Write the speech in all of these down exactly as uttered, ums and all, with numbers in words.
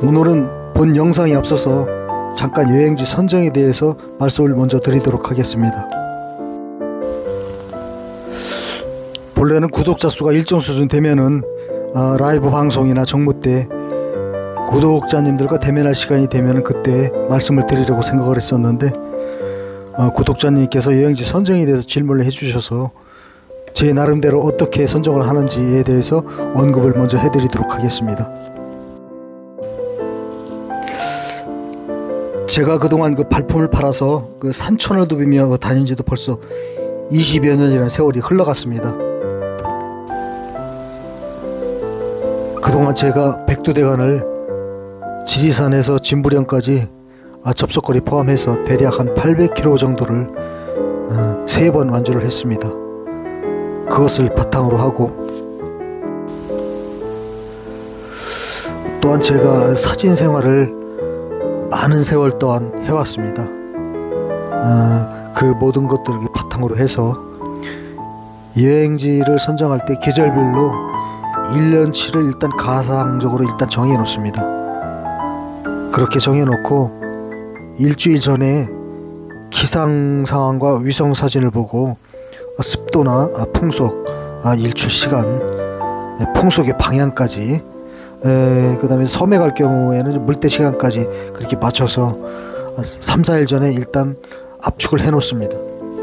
오늘은 본 영상에 앞서서 잠깐 여행지 선정에 대해서 말씀을 먼저 드리도록 하겠습니다. 본래는 구독자 수가 일정 수준 되면은 어, 라이브 방송이나 정모 때 구독자님들과 대면할 시간이 되면 그때 말씀을 드리려고 생각을 했었는데 어, 구독자님께서 여행지 선정에 대해서 질문을 해주셔서 제 나름대로 어떻게 선정을 하는지에 대해서 언급을 먼저 해드리도록 하겠습니다. 제가 그동안 그 발품을 팔아서 그 산천을 누비며 다닌 지도 벌써 이십여 년이라는 세월이 흘러갔습니다. 그동안 제가 백두대간을 지리산에서 진부령까지 아, 접속거리 포함해서 대략 한 팔백 킬로미터 정도를 어, 세 번 완주를 했습니다. 그것을 바탕으로 하고 또한 제가 사진 생활을 많은 세월 동안 해왔습니다. 어, 그 모든 것들을 바탕으로 해서 여행지를 선정할 때 계절별로 일 년치를 일단 가상적으로 일단 정해 놓습니다. 그렇게 정해 놓고 일주일 전에 기상 상황과 위성 사진을 보고 습도나 풍속, 일출 시간, 풍속의 방향까지, 그 다음에 섬에 갈 경우에는 물때 시간까지 그렇게 맞춰서 삼, 사 일 전에 일단 압축을 해 놓습니다.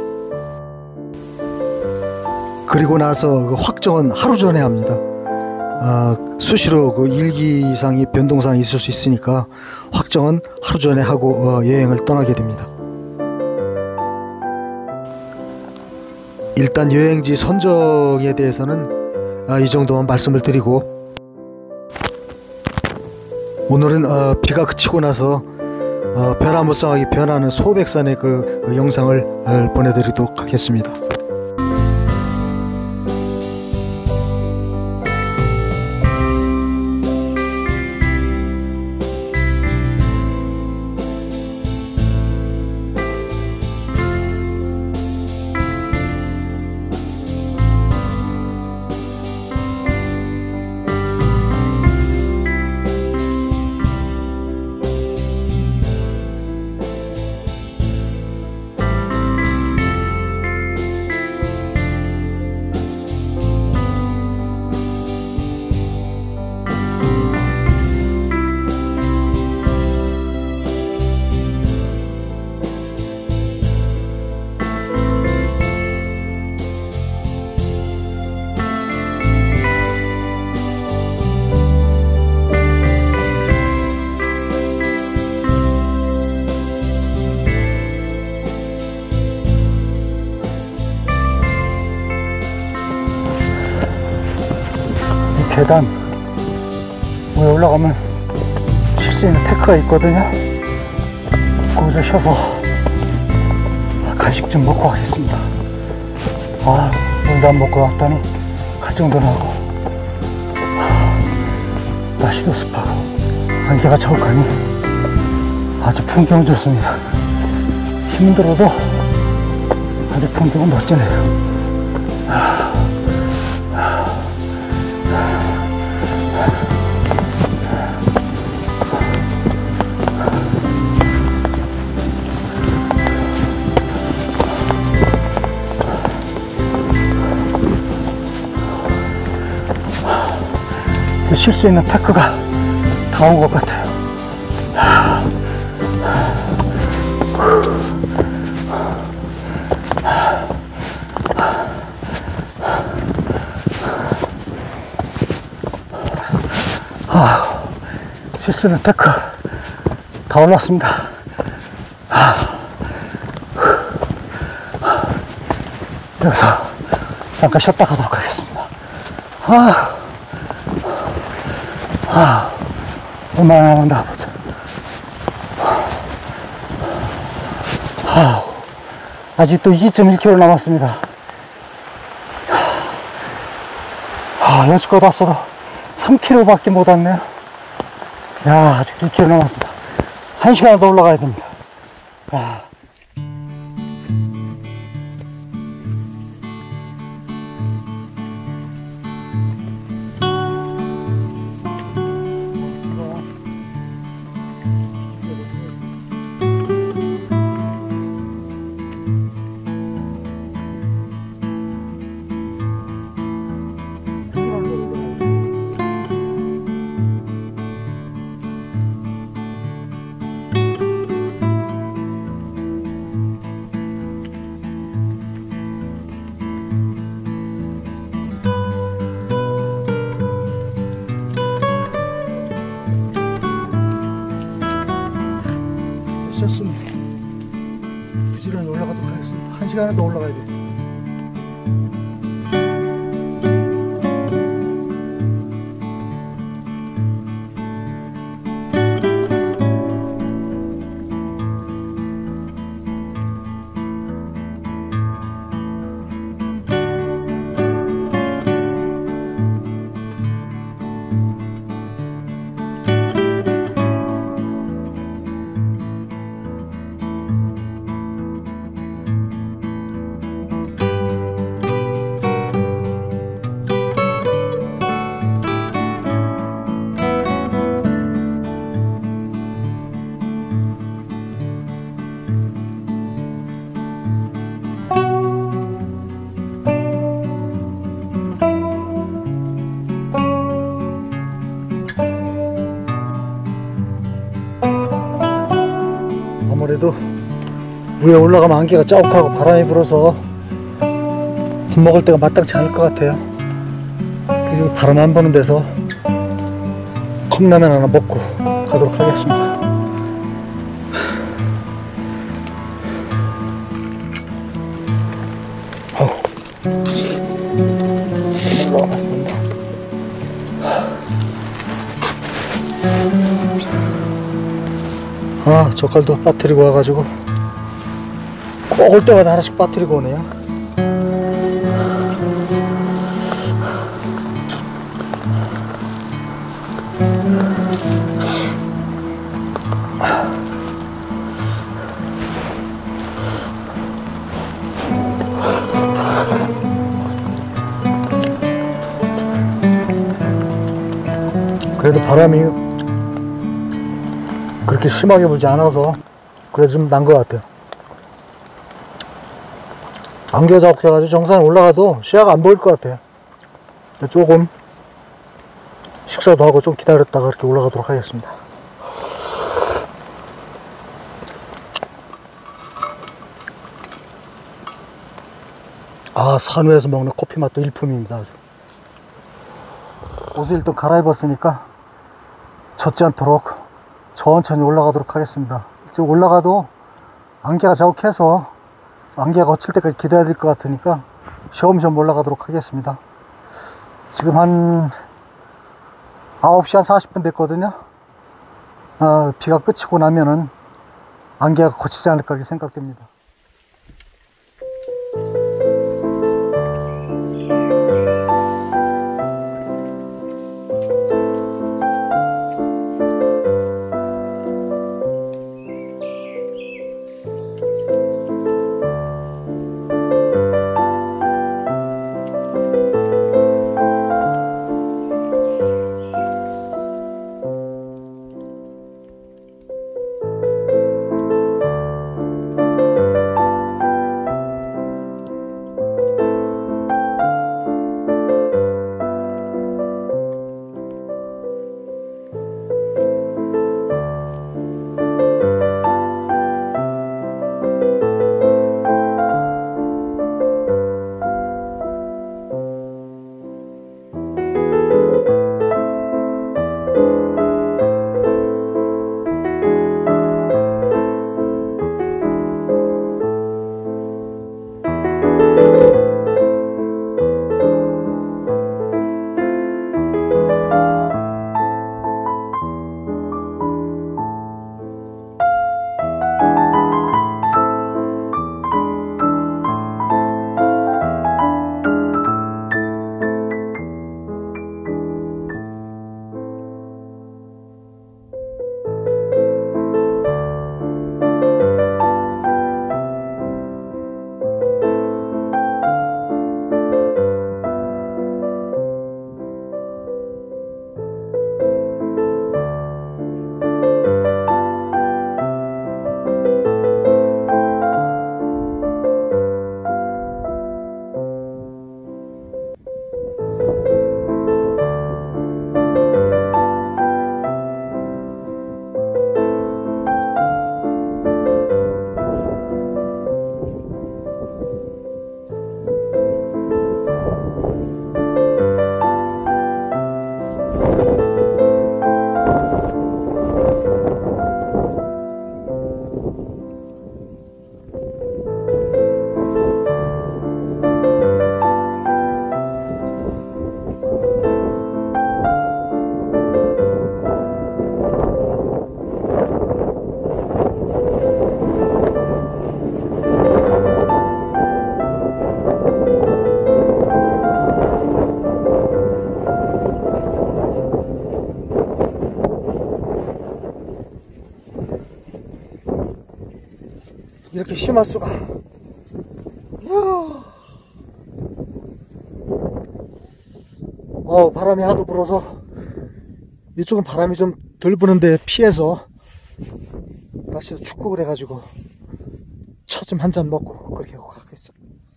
그리고 나서 확정은 하루 전에 합니다. 아, 수시로 그 일기상이 변동사항이 있을 수 있으니까 확정은 하루 전에 하고 어, 여행을 떠나게 됩니다. 일단 여행지 선정에 대해서는 아, 이 정도만 말씀을 드리고 오늘은 어, 비가 그치고 나서 어, 변화무쌍하게 변하는 소백산의 그, 그 영상을 어, 보내드리도록 하겠습니다. 계단 위에 올라가면 쉴 수 있는 테크가 있거든요. 거기서 쉬어서 간식 좀 먹고 가겠습니다. 아, 물도 안 먹고 왔더니 갈 정도는 하고 날씨도 습하고 안개가 자욱하니 아주 풍경 좋습니다. 힘들어도 아주 풍경은 멋지네요. 쉴 수 있는 테크가 다 온 것 같아요. 아, 쉴 수 있는 테크 다 올랐습니다. 여기서 잠깐 쉬었다 가도록 하겠습니다. 아. 아, 얼마나 남았나 보자. 아, 아직도 이 점 일 킬로미터 남았습니다. 아, 여지껏 왔어도 삼 킬로미터 밖에 못 왔네요. 야, 아직도 이 킬로미터 남았습니다. 한 시간 더 올라가야 됩니다. 야. 시간에 더 올라가야 돼. 아무래도 위에 올라가면 안개가 자욱하고 바람이 불어서 밥 먹을 때가 마땅치 않을 것 같아요. 그리고 바람 안 부는 데서 컵라면 하나 먹고 가도록 하겠습니다. 아우, 올라가면 된다. 아, 젓갈도 빠뜨리고 와가지고 꼭 올 때마다 하나씩 빠뜨리고 오네요. 그래도 바람이 그렇게 심하게 불지 않아서 그래도 좀 난 것 같아요. 안개 자욱해가지고 정상에 올라가도 시야가 안 보일 것 같아요. 조금 식사도 하고 좀 기다렸다가 그렇게 올라가도록 하겠습니다. 아, 산 위에서 먹는 커피 맛도 일품입니다. 아주. 옷을 일단 갈아입었으니까 젖지 않도록 천천히 올라가도록 하겠습니다. 지금 올라가도 안개가 자욱해서 안개가 거칠 때까지 기다려야 될 것 같으니까 쉬엄쉬엄 올라가도록 하겠습니다. 지금 한 아홉 시 한 사십 분 됐거든요. 아, 비가 그치고 나면은 안개가 거치지 않을까 이렇게 생각됩니다. 이렇게 심할 수가. 어, 바람이 하도 불어서 이쪽은 바람이 좀 덜 부는데 피해서 날씨도 춥고 그래가지고 차 좀 한 잔 먹고 그렇게 하고 가겠어.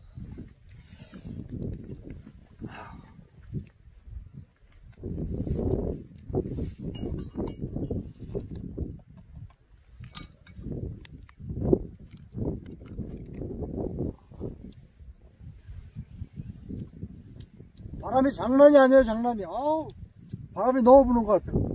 바람이 장난이 아니에요, 장난이. 아우, 바람이 너무 부는 것 같아요.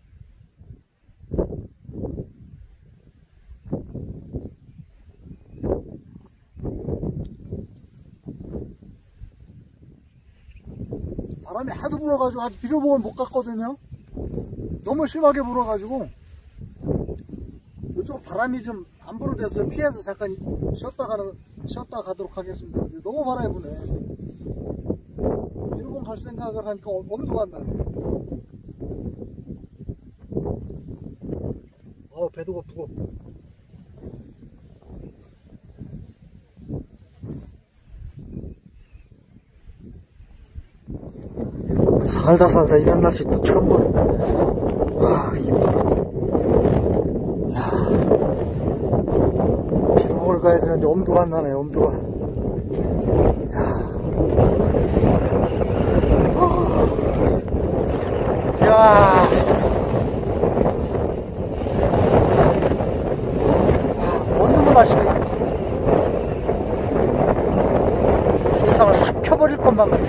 바람이 하도 불어가지고 아직 비료봉을 못 갔거든요. 너무 심하게 불어가지고 이쪽 바람이 좀 안 부는 데서 피해서 잠깐 쉬었다 가는 쉬었다 가도록 하겠습니다. 근데 너무 바람이 부네. 비료봉 갈 생각을 하니까 엄두가 안 나네. 어, 배도 고프고. 살다 살다 이런 날씨 또 처음 보네. 아, 이 바람이. 야, 비료봉을 가야 되는데 엄두가 안 나네, 엄두가. 야. 야. 뭔 놈의 날씨네. 세상을 싹 켜버릴 것만 같아.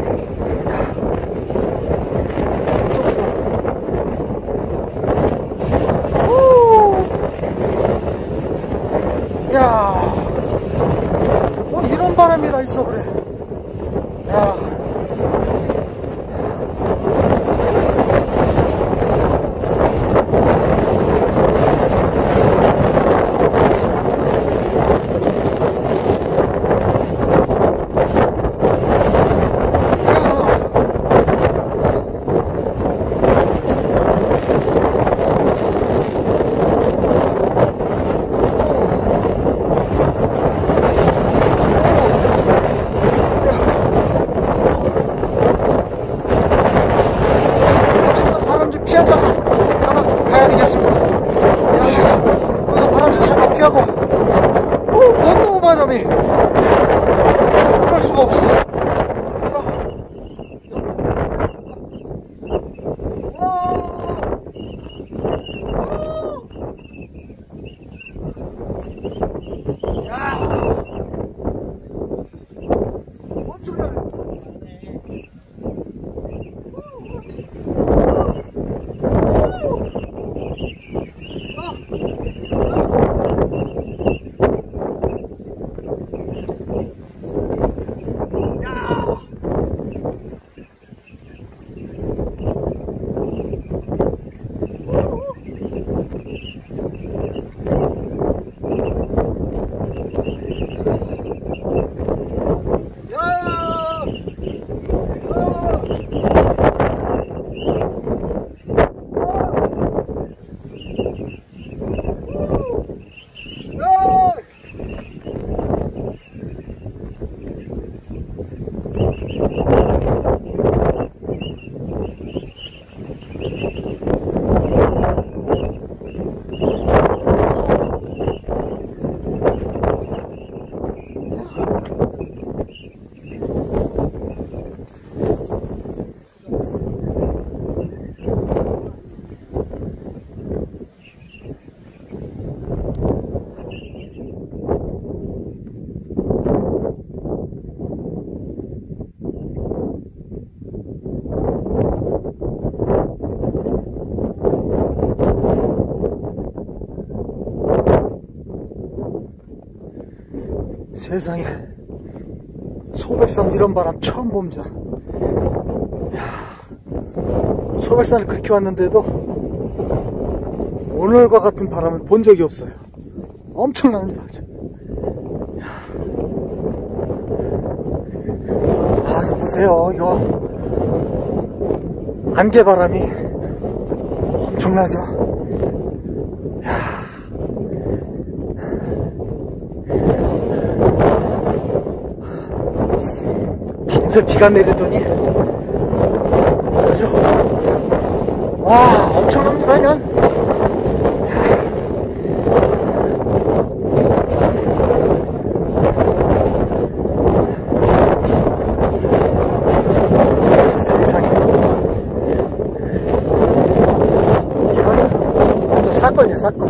야, 뭐 이런 바람이 다 있어 그래. 야, 바람이 그럴 수가 없어. 야, 엄청나네. 세상에 소백산 이런 바람 처음 봅니다. 이야, 소백산을 그렇게 왔는데도 오늘과 같은 바람은 본 적이 없어요. 엄청납니다. 이야. 아, 이거 보세요. 이거 안개바람이 엄청나죠. 이야. 슬슬 비가 내리더니 아주 와 엄청납니다. 그냥 세상에 이건 완전 사건이야 사건.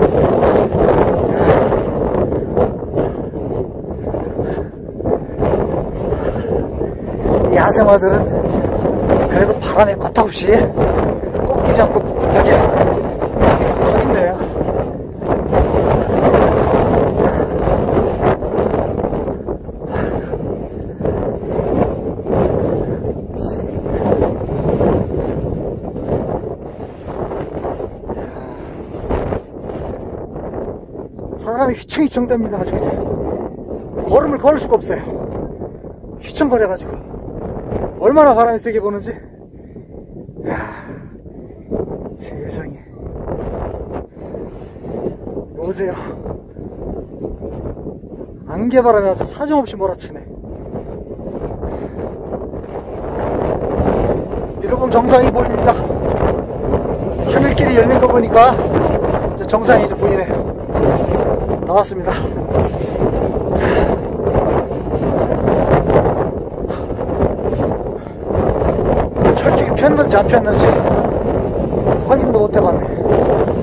이 야생화들은 그래도 바람에 껐없이 꺾이지 않고 꿋꿋하게 서 있네요. 사람이 휘청휘청됩니다. 아주 그냥 걸음을 걸을 수가 없어요. 휘청거려가지고 얼마나 바람이 세게 부는지. 이야, 세상에 보세요. 안개바람이 아주 사정없이 몰아치네. 미르봉 정상이 보입니다. 하늘길이 열린 거 보니까 이제 정상이 이제 보이네요. 나왔습니다. 철쭉이 폈는지 안 폈는지 확인도 못 해봤네.